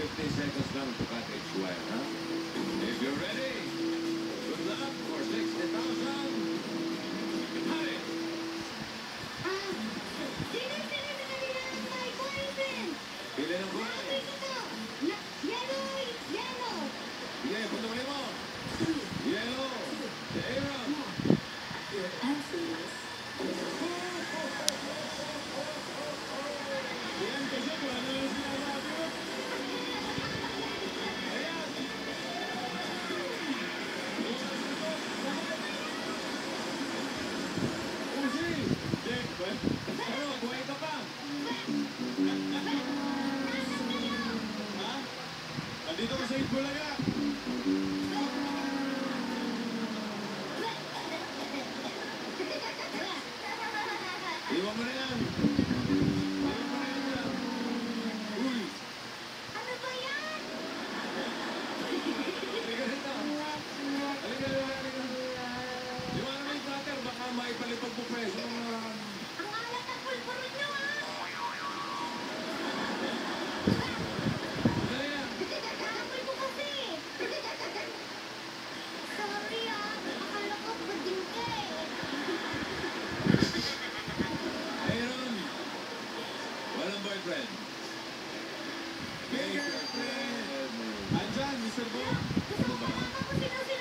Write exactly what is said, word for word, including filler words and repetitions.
fifteen seconds lang to cut each wire, ha? If you're ready, good luck for sixty thousand. Hari! Ah, sino sino sa kanila ang may boyfriend? Pili ng buhay. Sabi ko to, na, yellow, yellow. Sige, punta mo. Yellow. The Aaron. Your answer is... Yan, kasi wala na lang sinasabi mo. Ayan. Uzi. Check. Ano, buhay ka pa? Ha? Nandito ka sa Bulaga. Iwan mo na yan. Iwan mo na yan dyan. Uy. Ano ba yan? Halika rito. Halika rito. Halika rito. Iwan mo yung cutter. Baka maipalipag mo preso. Ang alat ng pulpurot nyo, ha? Dali yan. Nakapul ko kasi. Sorry, ah. Akala ko bading ka eh. Aaron. Walang boyfriend. May girlfriend. Andyan, mister Bo. Gusto ko malaman kung sino sila